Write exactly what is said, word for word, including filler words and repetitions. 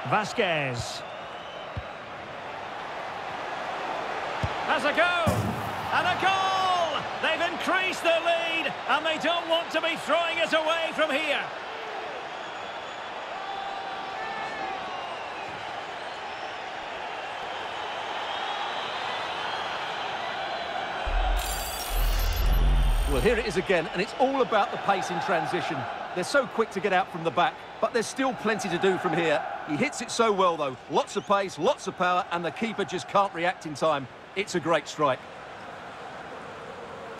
Vasquez. Has a go. And a goal! They've increased their lead, and they don't want to be throwing it away from here. Well, here it is again, and it's all about the pace in transition. They're so quick to get out from the back, but there's still plenty to do from here. He hits it so well, though. Lots of pace, lots of power, and the keeper just can't react in time. It's a great strike.